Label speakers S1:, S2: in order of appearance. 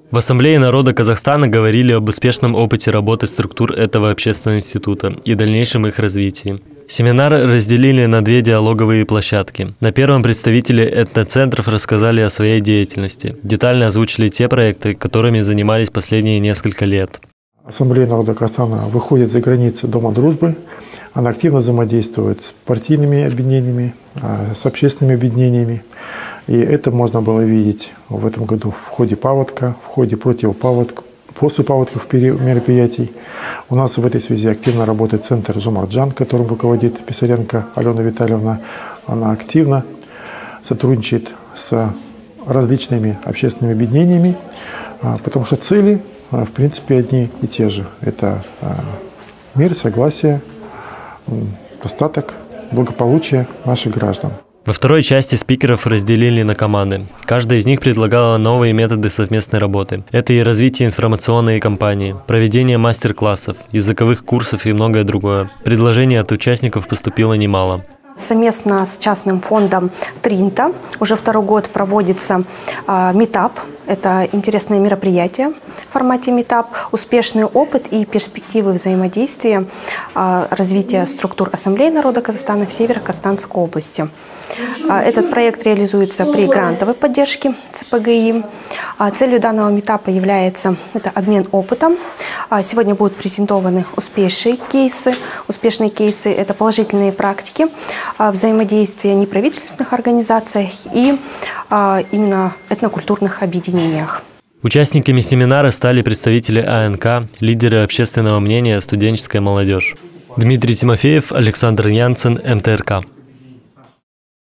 S1: В Ассамблее народа Казахстана говорили об успешном опыте работы структур этого общественного института и дальнейшем их развитии. Семинар разделили на две диалоговые площадки. На первом представители этноцентров рассказали о своей деятельности, детально озвучили те проекты, которыми занимались последние несколько лет.
S2: Ассамблея народа Казахстана выходит за границы Дома дружбы. Она активно взаимодействует с партийными объединениями, с общественными объединениями. И это можно было видеть в этом году в ходе паводка, в ходе противопаводка, после паводковых мероприятий. У нас в этой связи активно работает центр Жомарджан, которым руководит Писаренко Алена Витальевна. Она активно сотрудничает с различными общественными объединениями, потому что цели, в принципе, одни и те же. Это мир, согласие, достаток, благополучие наших граждан.
S1: Во второй части спикеров разделили на команды. Каждая из них предлагала новые методы совместной работы. Это и развитие информационной кампании, проведение мастер-классов, языковых курсов и многое другое. Предложений от участников поступило немало.
S3: Совместно с частным фондом Тринта уже второй год проводится митап. Это интересное мероприятие в формате митап, успешный опыт и перспективы взаимодействия развития структур Ассамблеи народа Казахстана в Северо-Казахстанской области. Этот проект реализуется при грантовой поддержке ЦПГИ. Целью данного митапа является обмен опытом. Сегодня будут презентованы успешные кейсы, это положительные практики взаимодействия неправительственных организаций и именно этнокультурных объединениях.
S1: Участниками семинара стали представители АНК, лидеры общественного мнения, студенческая молодежь. Дмитрий Тимофеев, Александр Янцен, МТРК.